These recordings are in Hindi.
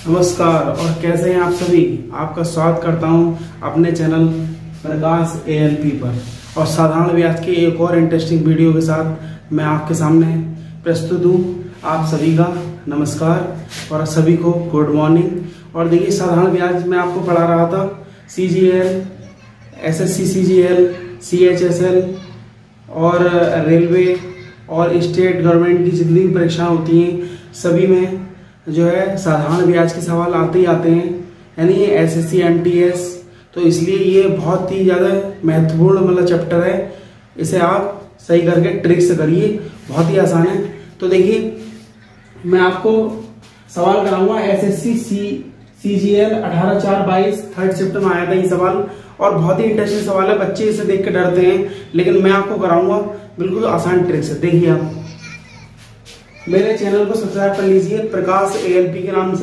नमस्कार और कैसे हैं आप सभी। आपका स्वागत करता हूं अपने चैनल प्रकाश एएलपी पर और साधारण ब्याज के एक और इंटरेस्टिंग वीडियो के साथ मैं आपके सामने प्रस्तुत हूं। आप सभी का नमस्कार और सभी को गुड मॉर्निंग। और देखिए, साधारण ब्याज में आपको पढ़ा रहा था CGL, SSC CGL, CHSL और रेलवे और स्टेट गवर्नमेंट की जितनी भी परीक्षाएं होती हैं सभी में जो है साधारण ब्याज के सवाल आते ही आते हैं, यानी ये SSC MTS। तो इसलिए ये बहुत ही ज़्यादा महत्वपूर्ण चैप्टर है। इसे आप सही करके ट्रिक से करिए, बहुत ही आसान है। तो देखिए, मैं आपको सवाल कराऊंगा SSC CGL 18/4/22 थर्ड शिफ्ट में आया था ये सवाल, और बहुत ही इंटरेस्टिंग सवाल है। बच्चे इसे देख के डरते हैं, लेकिन मैं आपको कराऊंगा बिल्कुल आसान ट्रिक से। देखिए, आप मेरे चैनल को सब्सक्राइब कर लीजिए प्रकाश ALP के नाम से।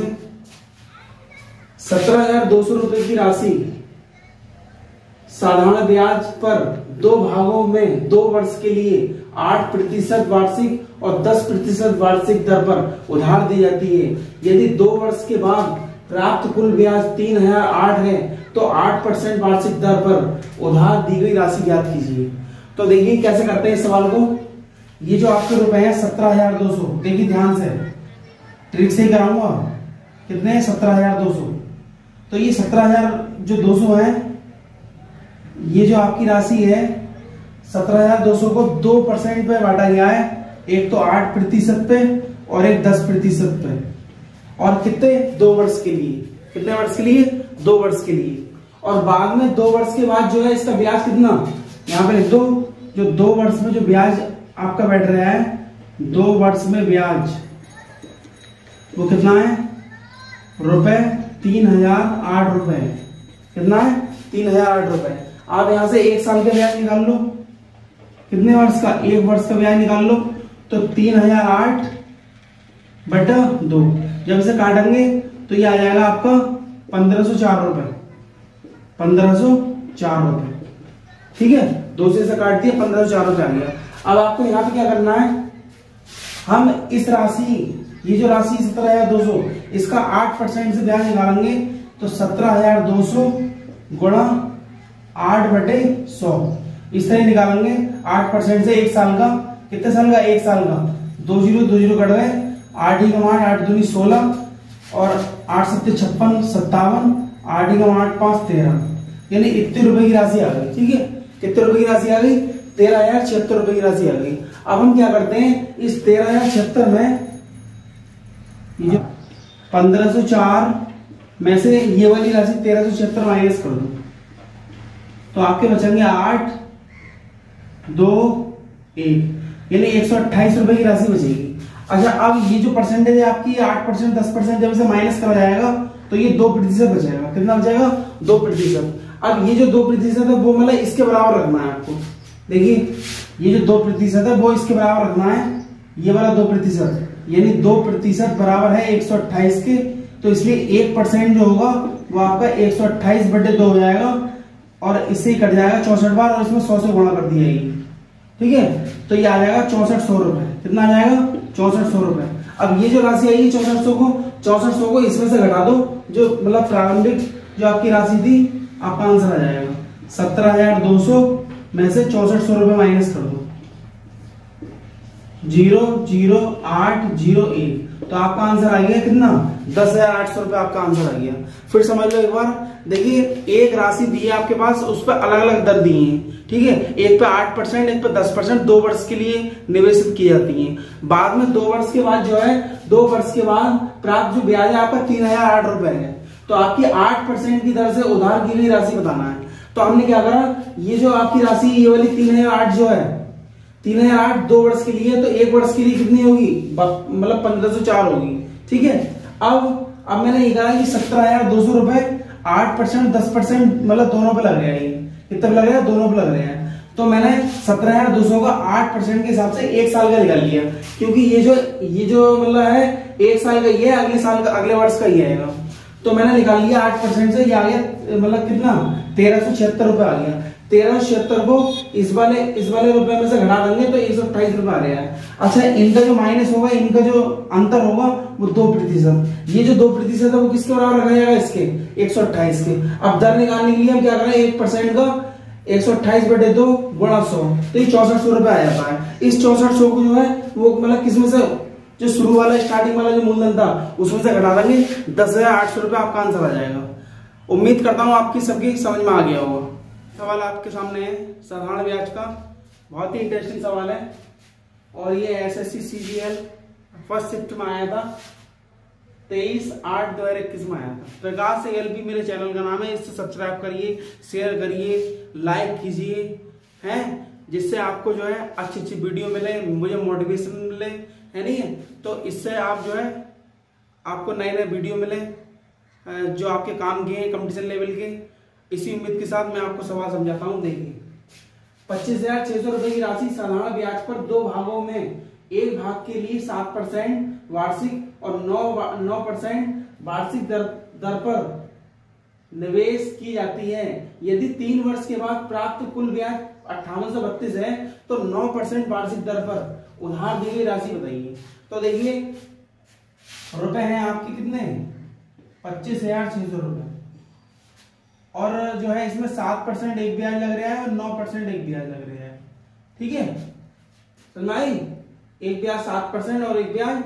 17,200 रुपए की राशि साधारण ब्याज पर 2 भागों में 2 वर्ष के लिए 8% वार्षिक और 10% वार्षिक दर पर उधार दी जाती है। यदि 2 वर्ष के बाद प्राप्त कुल ब्याज 3,008 है तो 8% वार्षिक दर पर उधार दी गई राशि ज्ञात कीजिए। तो देखिए कैसे करते हैं इस सवाल को। ये जो आपके रुपए हैं 17,200, देखिए ध्यान से ट्रिक से ही कराऊंगा। कितने हैं? 17,200। तो ये 17,200 है। ये जो आपकी राशि है 17,200 को 2% पे बांटा गया है। एक तो 8% पे और एक 10% पे। और कितने? 2 वर्ष के लिए। कितने वर्ष के लिए? 2 वर्ष के लिए। और बाद में 2 वर्ष के बाद जो है इसका ब्याज कितना, यहां पे लिख दो। जो 2 वर्ष में जो ब्याज आपका बैठ रहा है, 2 वर्ष में ब्याज वो कितना है? रुपए 3,008 रुपए। कितना है? 3,008 रुपए। आप यहां से 1 साल का ब्याज निकाल लो। कितने वर्ष का? 1 वर्ष का ब्याज निकाल लो। तो 3,008 बटा 2 जब इसे काटेंगे तो ये आ जाएगा आपका 1,504 रुपए। 1,504 रुपए। ठीक है, 2 से इसे काट दिया, 1,504 रुपए आ गया। अब आपको यहाँ पे क्या करना है, हम इस राशि, ये जो राशि 17,200, इसका 8% से ब्याज निकालेंगे। तो 17,200 गुणा 8/100 इस तरह निकालेंगे। 8% से 1 साल का। कितने साल का? 1 साल का। 2 0 2 0 कट गए। 8 ही कमा 8 दूनी 16 और 8 7 56 57, 8 ही कमा 8 5 13, यानी इतने रुपए की राशि आ गई। ठीक है, कितने रुपए की राशि आ गई? 13,076 रुपए की राशि आ गई। अब हम क्या करते हैं, इस 13,076 में ये जो 1,504 में से ये वाली राशि 1,376 माइनस कर दो, तो आपके बचेंगे 8 2 1, यानी 128 रुपए की राशि बचेगी। अच्छा, अब ये जो परसेंटेज है आपकी 8% 10%, जब इसे माइनस करा जाएगा तो ये 2% बचेगा। कितना बचेगा? 2%। अब ये जो 2% है वो इसके बराबर रखना है आपको। देखिए, ये जो 2% है वो इसके बराबर रखना है। ये वाला 2%, यानी 2% बराबर है 128 के। तो इसलिए 1% जो होगा वो आपका 128/2 हो जाएगा, और इससे ही कट जाएगा 64 बार, और इसमें 100 से गुणा कर दी जाएगी। ठीक है, तो ये आ जाएगा 6400 रुपए। कितना आ जाएगा? 6400 रुपए। अब ये जो राशि आई 6400 को इसमें से घटा दो, जो प्रारंभिक जो आपकी राशि थी, आपका आंसर आ जाएगा 17,200 में से 6400 रुपए माइनस कर दो। 0,0801, तो आपका आंसर आ गया कितना? 10,800 रुपए आपका आंसर आ गया। फिर समझ लो एक बार। देखिए, एक राशि दी है आपके पास, उस पर अलग अलग दर दी है। ठीक है, एक पे 8%, एक पे 10% 2 वर्ष के लिए निवेशित की जाती है। बाद में 2 वर्ष के बाद जो है, 2 वर्ष के बाद प्राप्त जो ब्याज है आपका 3,008 रुपए है। तो आपकी 8% की दर से उधार की गई राशि बताना है। तो हमने क्या करा, ये जो आपकी राशि ये वाली 3,008 जो है, 3,008 2 वर्ष के लिए, तो 1 वर्ष के लिए कितनी होगी? 1,504 होगी। ठीक है, अब मैंने ये कहा कि 17,200 रुपए 8% 10% दोनों पे लग रहे हैं। कितने पे लग रहे हैं? दोनों पे लग रहे हैं। तो मैंने 17,200 का 8% के हिसाब से 1 साल का निकाल लिया, क्योंकि ये जो है 1 साल का ये है, अगले साल का, अगले वर्ष का ये आएगा। तो मैंने निकाल लिया 8% से, ये आ गया कितना? 1,376 रुपए आ गया। 1376 को इस वाले रुपए में से घटा देंगे तो 128 रुपए आ रहा है। अच्छा, इनका जो माइनस होगा, इनका जो अंतर होगा वो 2%। ये जो 2% है वो किसके बराबर रखा जाएगा, इसके 128 के। अब दर निकालने के लिए हम क्या करें, 1% का 128/2 गुणा 100, तो ये 6400 रुपए आ जाता है। इस 6400 को जो है वो मतलब किसमें से, जो शुरू वाला स्टार्टिंग वाला जो मूलधन था उसमें से घटा देंगे, 10,800 रुपए आपका आंसर आ जाएगा। उम्मीद करता हूँ आपकी सबकी समझ में आ गया होगा। सवाल आपके सामने है साधारण ब्याज का, बहुत ही इंटरेस्टिंग सवाल है और ये SSC CGL फर्स्ट शिफ्ट में आया था 23/8/2021 में आया था। प्रकाश LP मेरे चैनल का नाम है, इससे सब्सक्राइब करिए, शेयर करिए, लाइक कीजिए, हैं, जिससे आपको जो है अच्छी अच्छी वीडियो मिले, मुझे मोटिवेशन मिले, है नहीं है। तो इससे आप जो है आपको नए नए वीडियो मिले जो आपके काम के हैं, कंपटीशन लेवल के। इसी उम्मीद के साथ मैं आपको सवाल समझाता हूँ। देखिए 25,600 रुपए की राशि साधारण ब्याज पर 2 भागों में, एक भाग के लिए 7% वार्षिक और 9% वार्षिक दर पर निवेश की जाती है। यदि 3 वर्ष के बाद प्राप्त कुल ब्याज 5832 है तो 9% वार्षिक दर पर उधार दी गई राशि बताइए। तो देखिए रुपए हैं आपके कितने, 25,600 रुपए, और जो है इसमें 7% एक ब्याज लग रहा है और 9% एक ब्याज लग रहा है। ठीक है, समझ आई, एक ब्याज 7% और एक ब्याज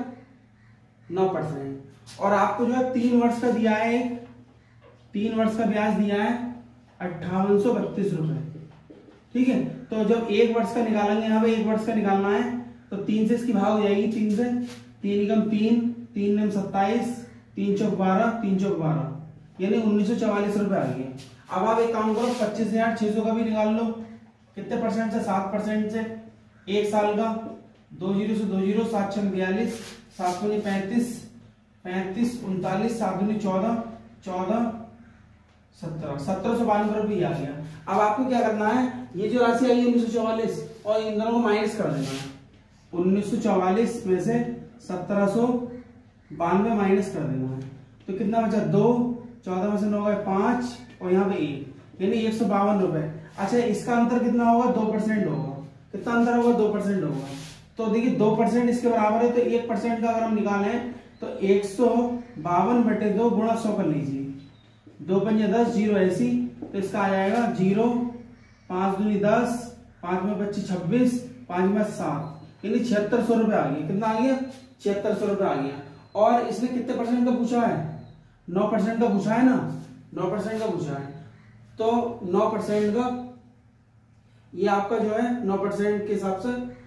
9%। और आपको जो है 3 वर्ष का दिया है, 3 वर्ष का ब्याज दिया है 5832 रुपए। ठीक है, तो जब 1 वर्ष का निकालेंगे, यहाँ पे 1 वर्ष का निकालना है तो 3 से इसकी भाग हो जाएगी, 3 से 3 एकम 3, 3 नम 27, 3 चौक 12, 3 चौक 12, यानी 1944 रुपए आ गए। अब आप एक काम करो, 25,600 का भी निकाल लो। कितने परसेंट से, 7% से, 1 साल का, 2 जीरो से 2 जीरो, 7 छक 42, 7 दूनी 35, 35 39, 7 दूनी 14, 14 17, 1792 रुपये आ गया। अब आपको क्या करना है, ये जो राशि आई 1944 और इन दोनों को माइनस कर देना है। 1944 में से 1792 माइनस कर देना है, तो कितना बचा, 2, 14 में से 9 गए 5 और यहाँ पे 1, यानी 152 रुपए। अच्छा, इसका अंतर कितना होगा, 2% होगा। कितना अंतर होगा, 2% होगा। तो देखिए 2% इसके बराबर है, तो 1% का अगर हम निकालें तो 152/2 गुणा 100 कर लीजिए, 2 पंजे 10, 0 80, तो इसका आ जाएगा 0, 5 दूनी 10, 5 में 25 26, 5 में 7, यानी 7600 रुपए आ गया। कितना आ गया, 7600 रुपए आ गया। और इसने कितने परसेंट का पूछा है, 9% का पूछा है ना, 9% का पूछा है, तो 9% का ये आपका जो है 9% के हिसाब से